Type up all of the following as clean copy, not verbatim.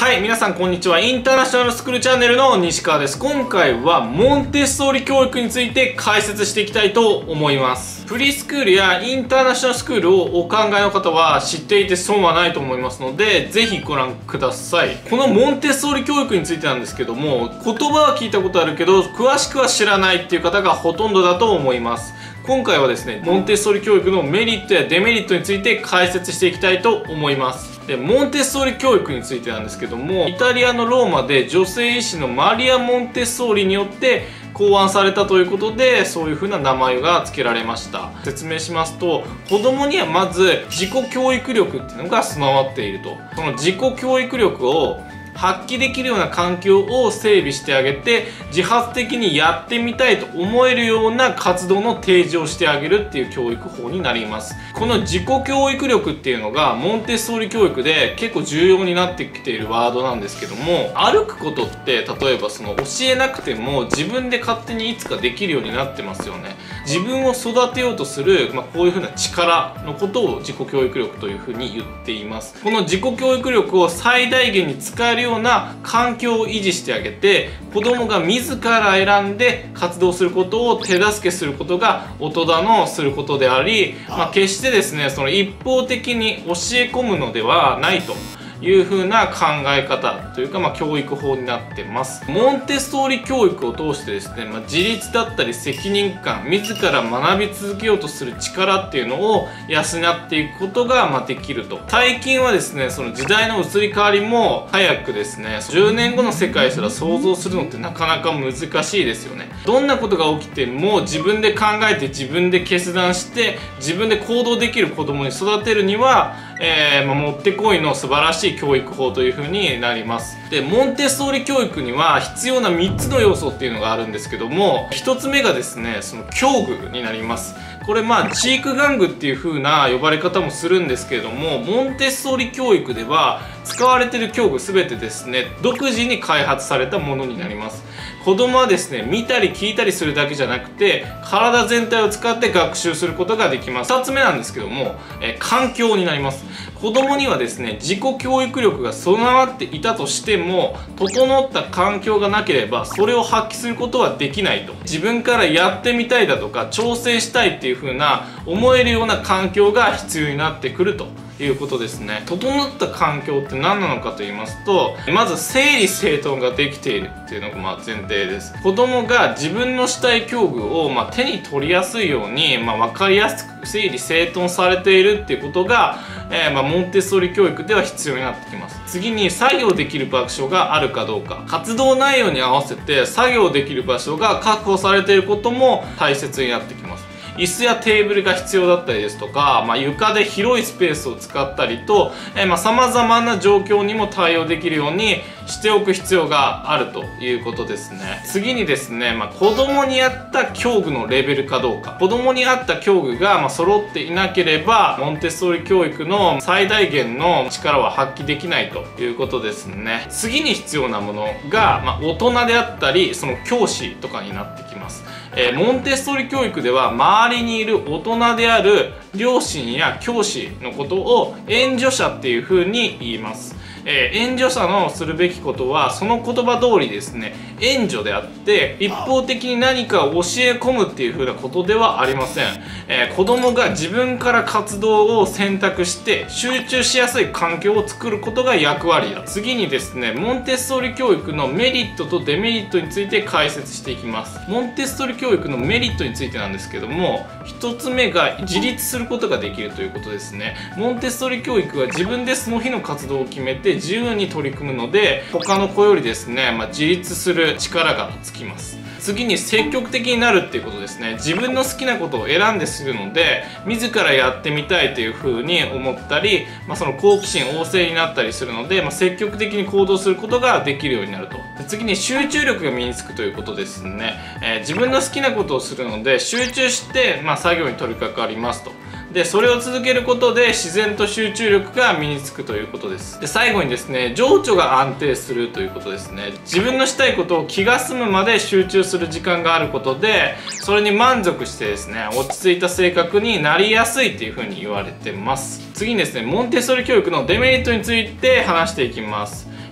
はい、皆さんこんにちは。インターナショナルスクールチャンネルの西川です。今回はモンテッソーリ教育について解説していきたいと思います。フリースクールやインターナショナルスクールをお考えの方は知っていて損はないと思いますので、ぜひご覧ください。このモンテッソーリ教育についてなんですけども、言葉は聞いたことあるけど、詳しくは知らないっていう方がほとんどだと思います。今回はですね、モンテッソーリ教育のメリットやデメリットについて解説していきたいと思います。で、モンテッソーリ教育についてなんですけども、イタリアのローマで女性医師のマリア・モンテッソーリによって考案されたということで、そういう風な名前が付けられました。説明しますと、子供にはまず自己教育力っていうのが備わっていると。その自己教育力を発揮できるような環境を整備してあげて、自発的にやってみたいと思えるような活動の提示をしてあげるっていう教育法になります。この自己教育力っていうのがモンテッソーリ教育で結構重要になってきているワードなんですけども、歩くことって例えばその教えなくても自分で勝手にいつかできるようになってますよね。自分を育てようとする、こういう風な力のことを自己教育力という風に言っています。この自己教育力を最大限に使えるような環境を維持してあげて、子供が自ら選んで活動することを手助けすることが大人のすることであり、決してですね、その一方的に教え込むのではないという風な考え方というか、教育法になってます。モンテッソーリ教育を通してですね、自立だったり責任感、自ら学び続けようとする力っていうのを養っていくことができると。最近はですね、その時代の移り変わりも早くですね、10年後の世界すら想像するのってなかなか難しいですよね。どんなことが起きても自分で考えて自分で決断して自分で行動できる子供に育てるには、もってこいの素晴らしい教育法という風になります。で、モンテッソーリ教育には必要な3つの要素っていうのがあるんですけども、1つ目がですね、その教具になります。これ知育玩具っていう風な呼ばれ方もするんですけれども、モンテッソーリ教育では使われている教具全てですね、独自に開発されたものになります。子供はですね、見たり聞いたりするだけじゃなくて、体全体を使って学習することができます。2つ目なんですけども、環境になります。子供にはですね、自己教育力が備わっていたとしても、整った環境がなければそれを発揮することはできないと。自分からやってみたいだとか挑戦したいっていう風な思えるような環境が必要になってくるということですね。整った環境って何なのかと言いますと、まず整理整頓ができているっていうのが前提です。子供が自分のしたい教具を手に取りやすいように、分かりやすく整理整頓されているっていうことが、モンテッソーリ教育では必要になってきます。次に作業できる場所があるかどうか、活動内容に合わせて作業できる場所が確保されていることも大切になってきます。椅子やテーブルが必要だったりですとか、床で広いスペースを使ったりと、様々な状況にも対応できるようにしておく必要があるということですね。次にですね、子供に合った教具のレベルかどうか。子供に合った教具が揃っていなければ、モンテッソーリ教育の最大限の力は発揮できないということですね。次に必要なものが、大人であったり、その教師とかになってきます。モンテッソーリ教育では周りにいる大人である両親や教師のことを援助者っていうふうに言います。援助者のするべきことはその言葉通りですね、援助であって一方的に何かを教え込むっていう風なことではありません。子供が自分から活動を選択して集中しやすい環境を作ることが役割だ。次にですね、モンテッソーリ教育のメリットとデメリットについて解説していきます。モンテッソーリ教育のメリットについてなんですけども、1つ目が自立することができるということですね。モンテッソーリ教育は自分でその日の活動を決めて自由に取り組むので、他の子よりですね、自立する力がつきます。次に積極的になるっていうことですね。自分の好きなことを選んでするので、自らやってみたいというふうに思ったり、その好奇心旺盛になったりするので、積極的に行動することができるようになると。次に集中力が身につくということですね。自分の好きなことをするので集中して、作業に取り掛かりますと。で、それを続けることで自然と集中力が身につくということです。で、最後にですね、情緒が安定するということですね。自分のしたいことを気が済むまで集中する時間があることで、それに満足してですね、落ち着いた性格になりやすいっていうふうに言われてます。次にですね、モンテッソーリ教育のデメリットについて話していきます。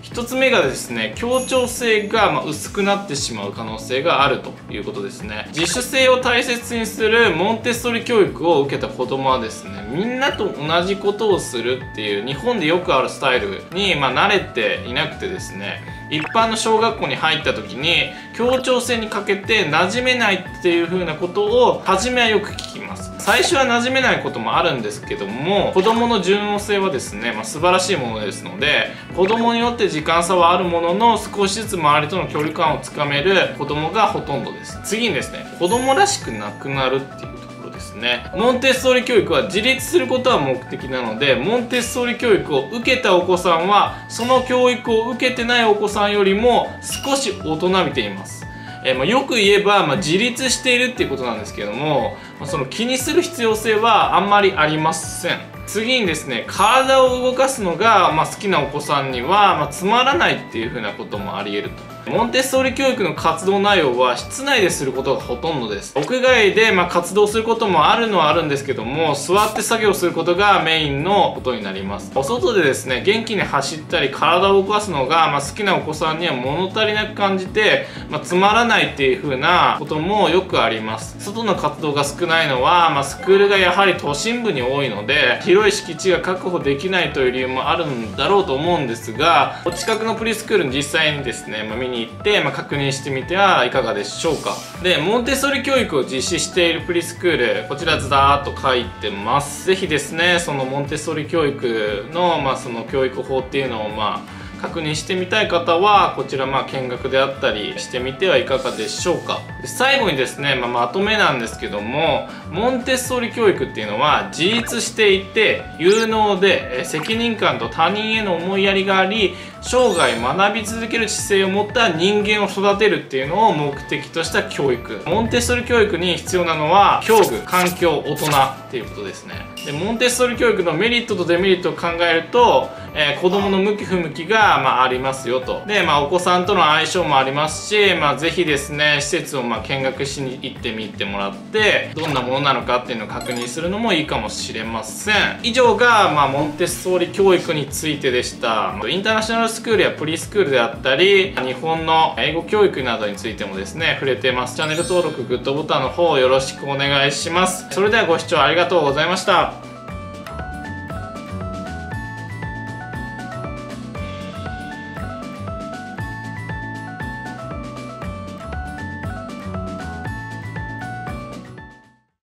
1つ目がですね、協調性が薄くなってしまう可能性があるということですね。自主性を大切にするモンテッソーリ教育を受けた子供はですね、みんなと同じことをするっていう日本でよくあるスタイルに慣れていなくてですね、一般の小学校に入った時に協調性に欠けて馴染めないっていう風なことを初めはよく聞きます。最初は馴染めないこともあるんですけども、子供の順応性はですね、素晴らしいものですので、子供によって時間差はあるものの、少しずつ周りとの距離感をつかめる子供がほとんどです。次にですね、子供らしくなくなるっていうところですね。モンテッソーリ教育は自立することは目的なので、モンテッソーリ教育を受けたお子さんはその教育を受けてないお子さんよりも少し大人びています。よく言えば、自立しているっていうことなんですけども、その気にする必要性はあんまりありません。次にですね、体を動かすのが、好きなお子さんには、つまらないっていう風なこともあり得ると。モンテッソーリ教育の活動内容は室内ですることがほとんどです。屋外で活動することもあるのはあるんですけども、座って作業することがメインのことになります。お外でですね、元気に走ったり体を動かすのが、好きなお子さんには物足りなく感じて、つまらないっていう風なこともよくあります。外の活動が少ないのは、スクールがやはり都心部に多いので、広い敷地が確保できないという理由もあるんだろうと思うんですが、お近くのプリスクールに実際にですね、見に行って、確認してみてはいかがでしょうか。で、モンテッソーリ教育を実施しているプリスクール、こちらずらーっと書いてます。ぜひですね、そのモンテッソーリ教育の、その教育法っていうのを確認してみたい方はこちら見学であったりしてみてはいかがでしょうか。で、最後にですね、まとめなんですけども、モンテッソーリ教育っていうのは自立していて有能で責任感と他人への思いやりがあり、生涯学び続ける姿勢を持った人間を育てるっていうのを目的とした教育。モンテッソーリ教育に必要なのは教具、環境、大人っていうことですね。で、モンテッソーリ教育のメリットとデメリットを考えると、子供の向き不向きがありますよと。で、お子さんとの相性もありますし、ぜひですね、施設を見学しに行ってみてもらって、どんなものなのかっていうのを確認するのもいいかもしれません。以上が、モンテッソーリ教育についてでした。インターナショナルスクールやプリスクールであったり、日本の英語教育などについてもですね、触れてます。チャンネル登録、グッドボタンの方よろしくお願いします。それではご視聴ありがとうございました。